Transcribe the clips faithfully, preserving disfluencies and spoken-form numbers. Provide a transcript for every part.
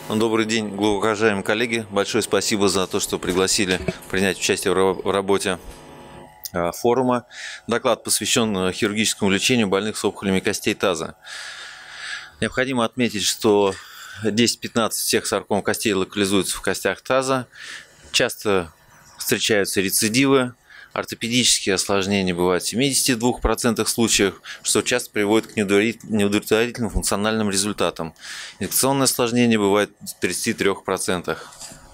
Добрый день, глубокоуважаемые коллеги. Большое спасибо за то, что пригласили принять участие в работе форума. Доклад посвящен хирургическому лечению больных с опухолями костей таза. Необходимо отметить, что десять-пятнадцать всех сарком костей локализуются в костях таза. Часто встречаются рецидивы. Ортопедические осложнения бывают в семидесяти двух процентах случаев, что часто приводит к неудовлетворительным функциональным результатам. Инфекционные осложнения бывают в тридцати трёх процентах.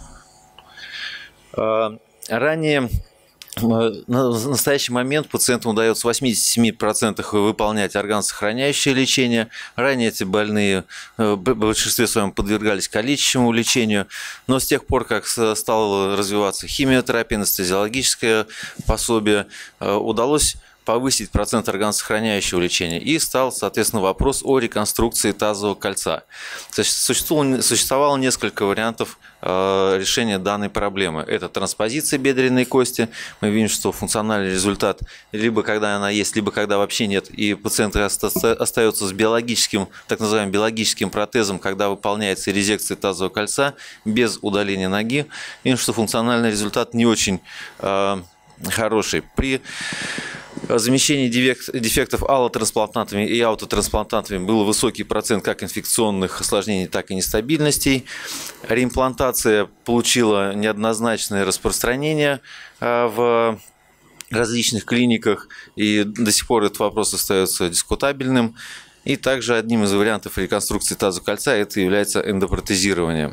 Ранее, на настоящий момент пациентам удается в восьмидесяти семи процентах выполнять органосохраняющее лечение. Ранее эти больные в большинстве своем подвергались калечащему лечению, но с тех пор, как стала развиваться химиотерапия, анестезиологическое пособие, удалось повысить процент органосохраняющего лечения, и стал, соответственно, вопрос о реконструкции тазового кольца. Существовало, существовало несколько вариантов э, решения данной проблемы. Это транспозиция бедренной кости. Мы видим, что функциональный результат либо когда она есть, либо когда вообще нет, и пациент остается с биологическим, так называемым биологическим протезом, когда выполняется резекция тазового кольца без удаления ноги. Видим, что функциональный результат не очень э, хороший. При замещении дефектов аллотрансплантантами и аутотрансплантантами был высокий процент как инфекционных осложнений, так и нестабильностей. Реимплантация получила неоднозначное распространение в различных клиниках, и до сих пор этот вопрос остается дискутабельным. И также одним из вариантов реконструкции тазового кольца это является эндопротезирование.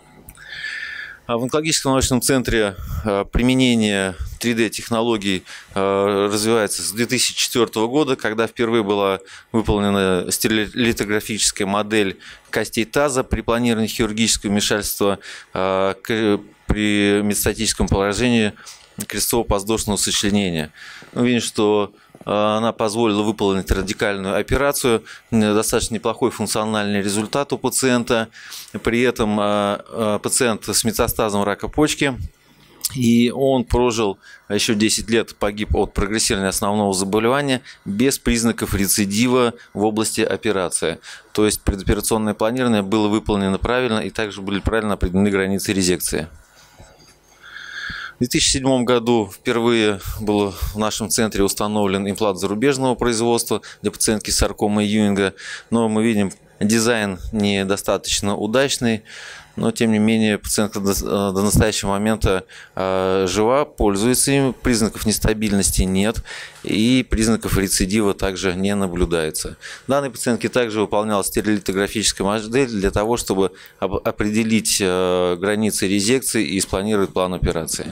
В онкологическом научном центре применение три дэ технологий развивается с две тысячи четвёртого года, когда впервые была выполнена стереолитографическая модель костей таза при планировании хирургического вмешательства при метастатическом поражении крестцово-подвздошного сочленения. Мы видим, что она позволила выполнить радикальную операцию, достаточно неплохой функциональный результат у пациента. При этом пациент с метастазом рака почки, и он прожил еще десять лет, погиб от прогрессирования основного заболевания без признаков рецидива в области операции. То есть предоперационное планирование было выполнено правильно, и также были правильно определены границы резекции. В две тысячи седьмом году впервые был в нашем центре установлен имплант зарубежного производства для пациентки с саркомой Юинга, но мы видим, дизайн недостаточно удачный, но тем не менее пациентка до, до настоящего момента э, жива, пользуется им, признаков нестабильности нет и признаков рецидива также не наблюдается. Данной пациентке также выполнялась стереолитографическая модель для того, чтобы определить э, границы резекции и спланировать план операции.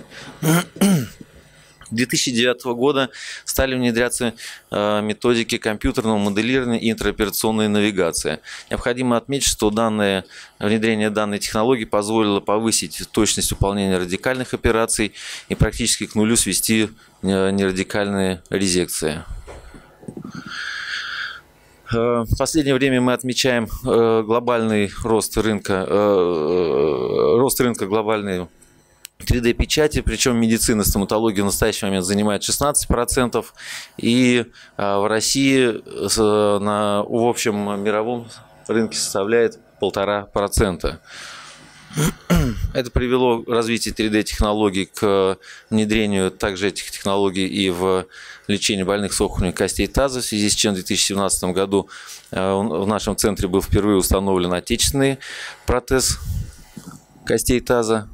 С две тысячи девятого года стали внедряться методики компьютерного моделирования и интраоперационной навигации. Необходимо отметить, что данное, внедрение данной технологии позволило повысить точность выполнения радикальных операций и практически к нулю свести нерадикальные резекции. В последнее время мы отмечаем глобальный рост рынка, рост рынка глобальный три дэ печати, причем медицина, стоматология в настоящий момент занимает шестнадцать процентов, и в России на, в общем мировом рынке составляет полтора процента. Это привело развитие три дэ технологий к внедрению также этих технологий и в лечении больных с опухолями костей таза, в связи с чем в две тысячи семнадцатом году в нашем центре был впервые установлен отечественный протез костей таза.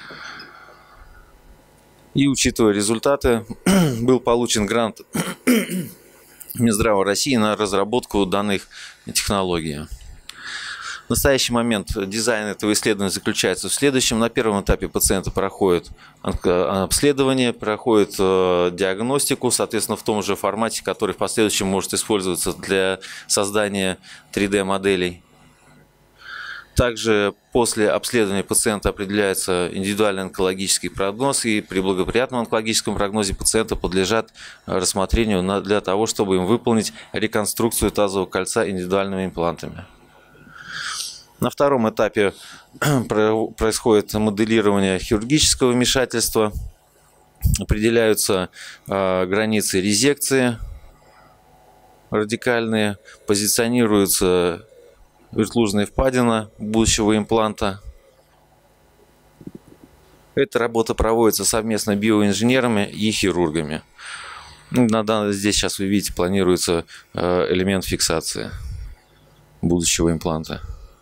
И, учитывая результаты, был получен грант Минздрава России на разработку данных технологий. В настоящий момент дизайн этого исследования заключается в следующем. На первом этапе пациента проходит обследование, проходит диагностику, соответственно, в том же формате, который в последующем может использоваться для создания три дэ моделей. Также после обследования пациента определяется индивидуальный онкологический прогноз, и при благоприятном онкологическом прогнозе пациента подлежат рассмотрению для того, чтобы им выполнить реконструкцию тазового кольца индивидуальными имплантами. На втором этапе происходит моделирование хирургического вмешательства, определяются границы резекции радикальные, позиционируются вертлужная впадина будущего импланта. Эта работа проводится совместно биоинженерами и хирургами. На данный, здесь сейчас вы видите, планируется элемент фиксации будущего импланта.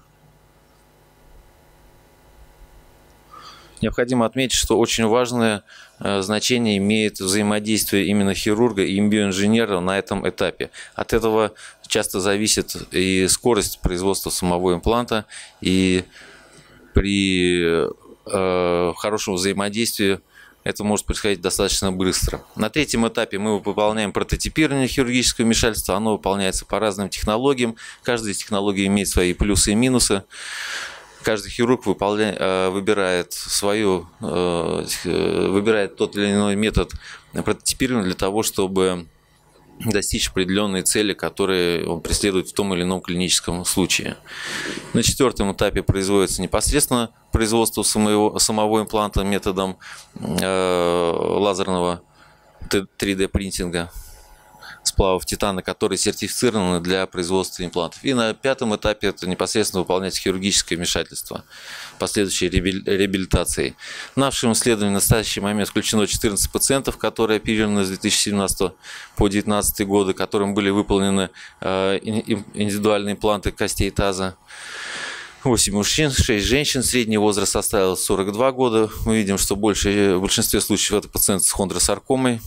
Необходимо отметить, что очень важное значение имеет взаимодействие именно хирурга и биоинженера на этом этапе. От этого часто зависит и скорость производства самого импланта, и при э, хорошем взаимодействии это может происходить достаточно быстро. На третьем этапе мы выполняем прототипирование хирургического вмешательства. Оно выполняется по разным технологиям. Каждая из технологий имеет свои плюсы и минусы. Каждый хирург выполняет, выбирает, свою, выбирает тот или иной метод прототипирования для того, чтобы достичь определенной цели, которые он преследует в том или ином клиническом случае. На четвертом этапе производится непосредственно производство самого, самого импланта методом э, лазерного три дэ принтинга сплавов титана, которые сертифицированы для производства имплантов. И на пятом этапе это непосредственно выполняется хирургическое вмешательство, последующей реабилитацией. В нашем исследовании в настоящий момент включено четырнадцать пациентов, которые оперированы с две тысячи семнадцатого по две тысячи девятнадцатый годы, которым были выполнены индивидуальные импланты костей таза. восемь мужчин, шесть женщин. Средний возраст составил сорок два года. Мы видим, что больше, в большинстве случаев это пациенты с хондросаркомой.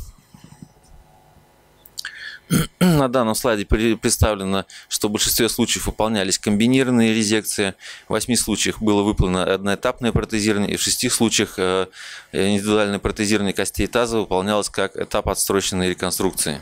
На данном слайде представлено, что в большинстве случаев выполнялись комбинированные резекции. В восьми случаях было выполнено одноэтапное протезирование, и в шести случаях индивидуальное протезирование костей таза выполнялось как этап отсроченной реконструкции.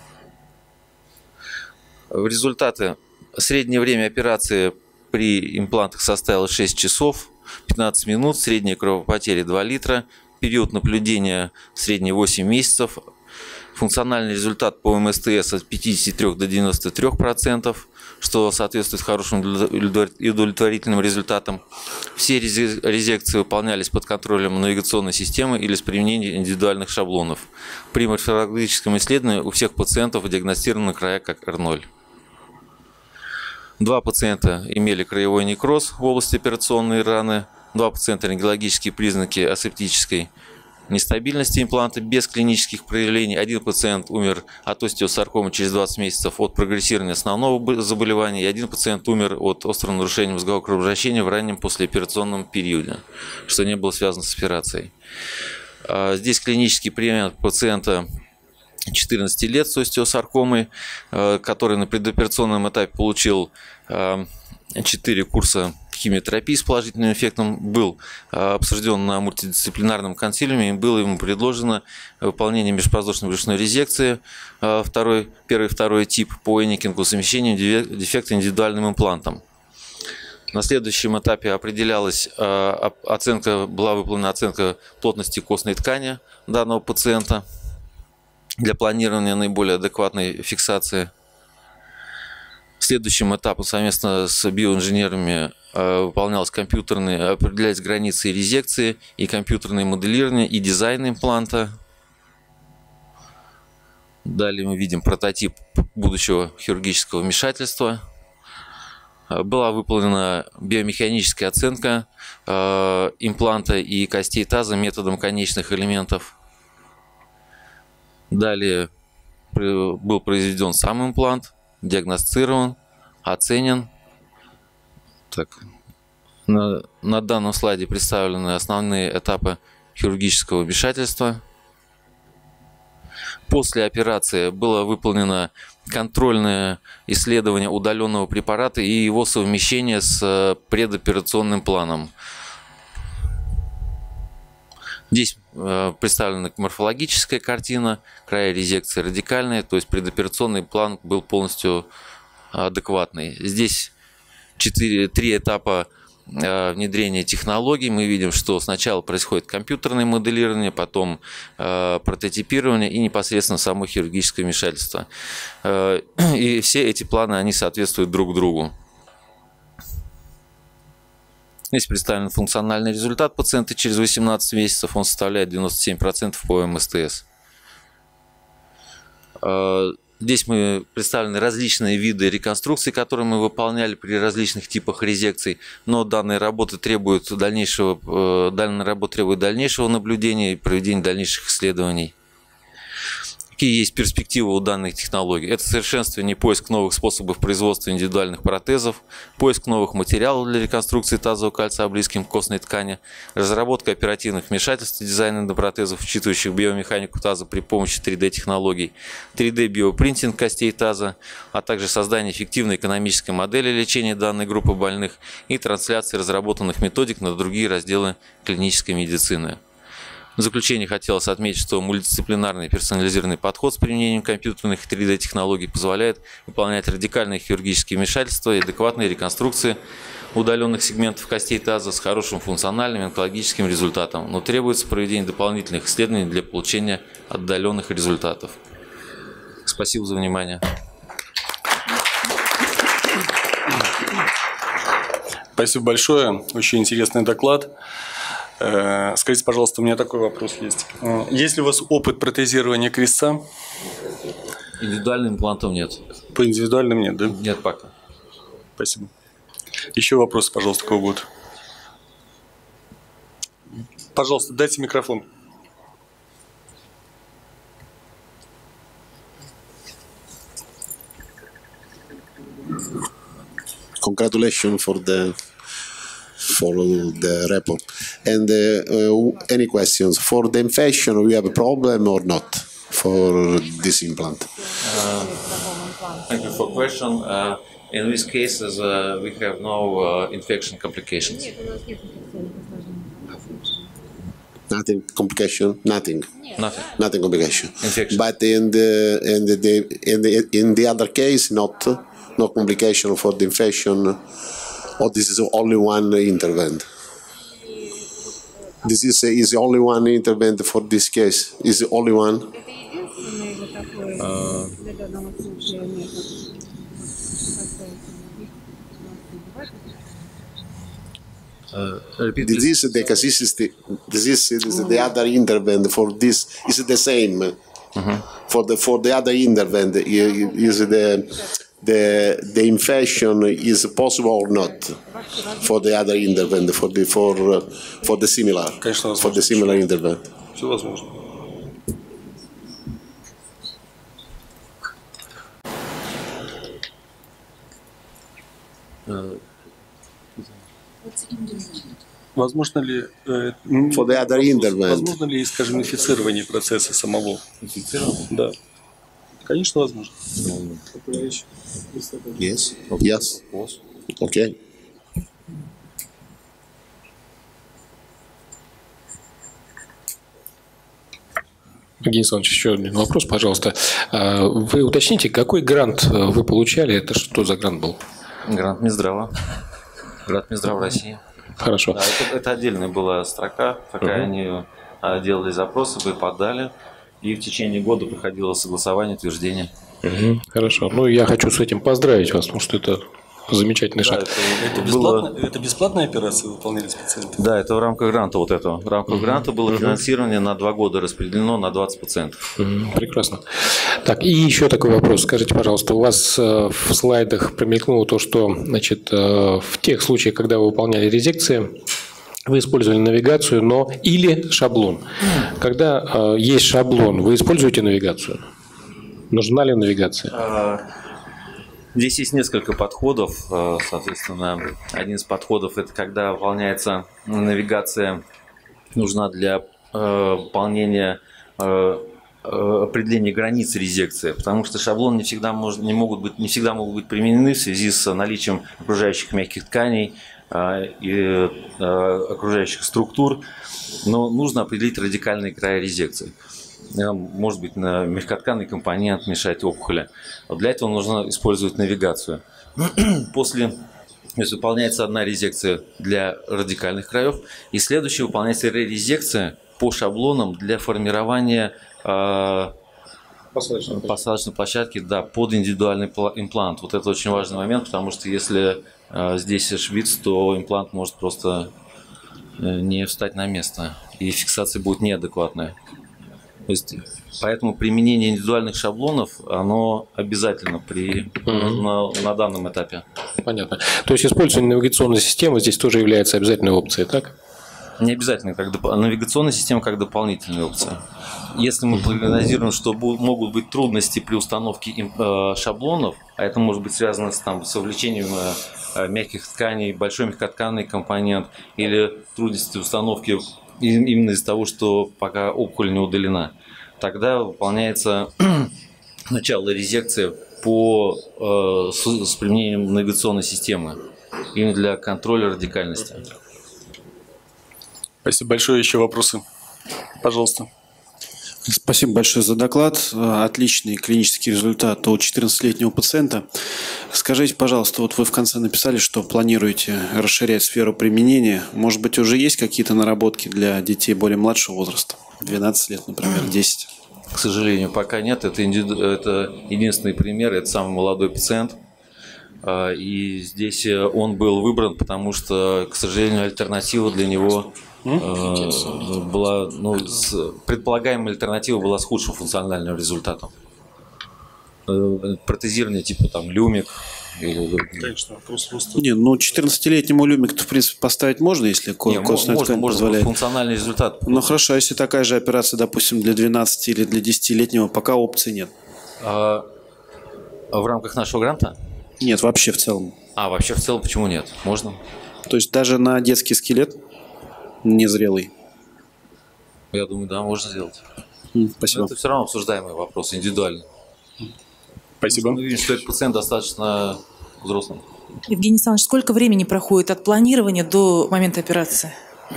В результате среднее время операции при имплантах составило шесть часов пятнадцать минут, средняя кровопотеря два литра, период наблюдения средний восемь месяцев. Функциональный результат по эм эс тэ эс от пятидесяти трёх до девяноста трёх процентов, что соответствует хорошим и удовлетворительным результатам. Все резекции выполнялись под контролем навигационной системы или с применением индивидуальных шаблонов. При морфологическом исследовании у всех пациентов диагностированы края как эр ноль. Два пациента имели краевой некроз в области операционной раны, два пациента рентгенологические признаки асептической нестабильности импланта без клинических проявлений. Один пациент умер от остеосаркомы через двадцать месяцев от прогрессирования основного заболевания. И один пациент умер от острого нарушения мозгового кровообращения в раннем послеоперационном периоде, что не было связано с операцией. Здесь клинический пример пациента четырнадцати лет с остеосаркомой, который на предоперационном этапе получил четыре курса химиотерапии с положительным эффектом, был обсужден на мультидисциплинарном консилиуме, и было ему предложено выполнение межпозвоночной брюшной резекции, второй, первый и второй тип по Эникингу с замещением дефекта индивидуальным имплантом. На следующем этапе определялась оценка, была выполнена оценка плотности костной ткани данного пациента для планирования наиболее адекватной фиксации. Следующим этапом совместно с биоинженерами выполнялось компьютерные, определялись границы резекции и компьютерное моделирование и дизайн импланта. Далее мы видим прототип будущего хирургического вмешательства. Была выполнена биомеханическая оценка импланта и костей таза методом конечных элементов. Далее был произведен сам имплант, диагностирован, оценен. Так, на, на данном слайде представлены основные этапы хирургического вмешательства. После операции было выполнено контрольное исследование удаленного препарата и его совмещение с предоперационным планом. Здесь представлена морфологическая картина, края резекции радикальные, то есть предоперационный план был полностью адекватный. Здесь четыре, три этапа внедрения технологий. Мы видим, что сначала происходит компьютерное моделирование, потом прототипирование и непосредственно само хирургическое вмешательство. И все эти планы, они соответствуют друг другу. Здесь представлен функциональный результат пациента через восемнадцать месяцев. Он составляет девяносто семь процентов по эм эс тэ эс. Здесь мы представлены различные виды реконструкций, которые мы выполняли при различных типах резекций, но данные работы требуют дальнейшего, данная работа требует дальнейшего наблюдения и проведения дальнейших исследований. Какие есть перспективы у данных технологий? Это совершенствование и поиск новых способов производства индивидуальных протезов, поиск новых материалов для реконструкции тазового кольца близким к костной ткани, разработка оперативных вмешательств и дизайна протезов, учитывающих биомеханику таза при помощи три дэ технологий, три дэ биопринтинг костей таза, а также создание эффективной экономической модели лечения данной группы больных и трансляции разработанных методик на другие разделы клинической медицины. В заключение хотелось отметить, что мультидисциплинарный персонализированный подход с применением компьютерных и три дэ технологий позволяет выполнять радикальные хирургические вмешательства и адекватные реконструкции удаленных сегментов костей таза с хорошим функциональным и онкологическим результатом, но требуется проведение дополнительных исследований для получения отдаленных результатов. Спасибо за внимание. Спасибо большое. Очень интересный доклад. Скажите, пожалуйста, у меня такой вопрос есть. Есть ли у вас опыт протезирования крестца? Индивидуальным имплантом нет. По индивидуальным нет, да? Нет пока. Спасибо. Еще вопрос, пожалуйста, кого будет? Пожалуйста, дайте микрофон. Congratulations for the for the report. And uh, uh, any questions for the infection? We have a problem or not for this implant? Uh, thank you for question. Uh, in these cases, uh, we have no uh, infection complications. Nothing complication. Nothing. Nothing. Nothing complication. Infection. But in the in the in the in the other case, not no complication for the infection. Or this is only one intervent? This is is the only one intervent for this case. Is the only one? Uh, uh, repeat, this is the casicity. This is, is the other intervent for this. Is the same? Mm-hmm. For the for the other intervent is the. The, the infection is possible or not for the other intervent, for the for uh, for the similar, for the similar intervent. Все возможно. Возможно ли, э, for the other intervent. Возможно ли, скажем, инфицирование процесса самого? Инфицирование? Да. Конечно, возможно. Yes. Yes. Okay. Денис Иванович, еще один вопрос, пожалуйста. Вы уточните, какой грант вы получали? Это что за грант был? Грант Минздрава. Грант Минздрава России. Хорошо. Да, это, это отдельная была строка, такая, угу. Они а, делали запросы, вы подали, и в течение года проходило согласование, утверждение. Угу. Хорошо. Ну, я хочу с этим поздравить вас, потому что это замечательный да, шаг. Это, это, бесплатно, было... это бесплатная операция, выполняли специально? Да, это в рамках гранта вот этого. В рамках угу. гранта было угу. финансирование на два года распределено на двадцать процентов. Угу. Прекрасно. Так, и еще такой вопрос. Скажите, пожалуйста, у вас в слайдах промелькнуло то, что, значит, в тех случаях, когда вы выполняли резекции, вы использовали навигацию, но или шаблон. Когда э, есть шаблон, вы используете навигацию? Нужна ли навигация? Здесь есть несколько подходов. Соответственно, один из подходов – это когда выполняется навигация, нужна для выполнения определения границ резекции, потому что шаблоны не всегда, может, не могут быть, не всегда могут быть применены в связи с наличием окружающих мягких тканей и окружающих структур, но нужно определить радикальные края резекции. Может быть, на мягкотканный компонент мешать опухоли. Для этого нужно использовать навигацию. После, если выполняется одна резекция для радикальных краев, и следующая выполняется резекция по шаблонам для формирования э, посадочной, посадочной площадки, да, под индивидуальный имплант. Вот это очень важный момент, потому что если э, здесь швиц, то имплант может просто э, не встать на место, и фиксация будет неадекватная. То есть, поэтому применение индивидуальных шаблонов, оно обязательно при, mm-hmm. на, на данном этапе. Понятно. То есть использование навигационной системы здесь тоже является обязательной опцией, так? Не обязательно, как доп... навигационная система как дополнительная опция. Если мы прогнозируем, что будут, могут быть трудности при установке э, шаблонов, а это может быть связано с, там, с вовлечением э, мягких тканей, большой мягкотканный компонент, или трудности установки именно из-за того, что пока опухоль не удалена, тогда выполняется начало резекции по, э, с, с применением навигационной системы именно для контроля радикальности. Спасибо большое. Еще вопросы? Пожалуйста. Спасибо большое за доклад. Отличный клинический результат у четырнадцатилетнего пациента. Скажите, пожалуйста, вот вы в конце написали, что планируете расширять сферу применения. Может быть, уже есть какие-то наработки для детей более младшего возраста? двенадцать лет, например, десять? К сожалению, пока нет. Это, индиду... это единственный пример. Это самый молодой пациент. И здесь он был выбран, потому что, к сожалению, альтернатива для него была, ну, с, предполагаемая альтернатива была с худшим функциональным результатом. Протезирование типа там люмик. Или... Конечно, не, ну четырнадцатилетнему люмик-то в принципе поставить можно, если костная ткань позволяет. Функциональный результат. Ну хорошо, а если такая же операция, допустим, для двенадцати или для десятилетнего, пока опций нет? А, а в рамках нашего гранта? Нет, вообще в целом. А, вообще в целом почему нет? Можно. То есть даже на детский скелет незрелый? Я думаю, да, можно сделать. Спасибо. Но это все равно обсуждаемый вопрос, индивидуально. Спасибо. Мы видим, что этот пациент достаточно взрослый. Евгений Александрович, сколько времени проходит от планирования до момента операции?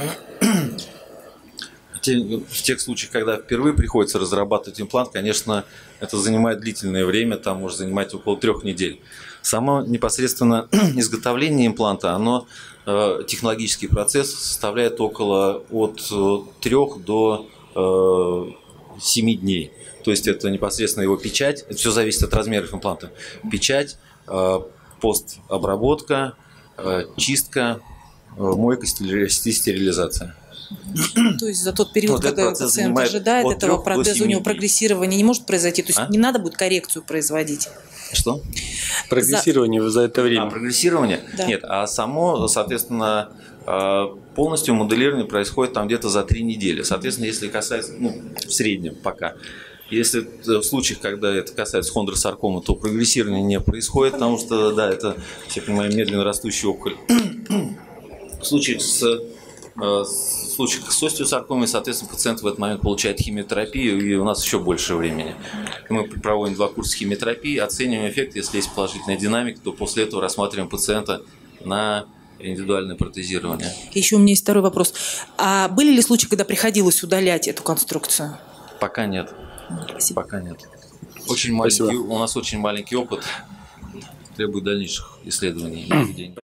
В тех случаях, когда впервые приходится разрабатывать имплант, конечно, это занимает длительное время, там может занимать около трех недель. Само непосредственно изготовление импланта, оно, технологический процесс составляет около от трех до семи дней. То есть это непосредственно его печать, это все зависит от размеров импланта. Печать, постобработка, чистка, мойка, стерилизация. То есть за тот период, вот когда пациент ожидает этого протеза, у него прогрессирование не может произойти? То есть а? не надо будет коррекцию производить? Что? Прогрессирование за, за это время. А, прогрессирование? Да. Нет, а само, соответственно, полностью моделирование происходит там где-то за три недели. Соответственно, если касается, ну, в среднем пока. Если в случаях, когда это касается хондросаркомы, то прогрессирование не происходит, потому что, да, это, все понимаем, медленно растущая опухоль. В случае с, в случаях с остеосаркомой, соответственно, пациент в этот момент получает химиотерапию, и у нас еще больше времени. Мы проводим два курса химиотерапии, оцениваем эффект, если есть положительная динамика, то после этого рассматриваем пациента на индивидуальное протезирование. Еще у меня есть второй вопрос. А были ли случаи, когда приходилось удалять эту конструкцию? Пока нет. Спасибо. Пока нет. Очень маленький, у нас очень маленький опыт, требует дальнейших исследований и наблюдений.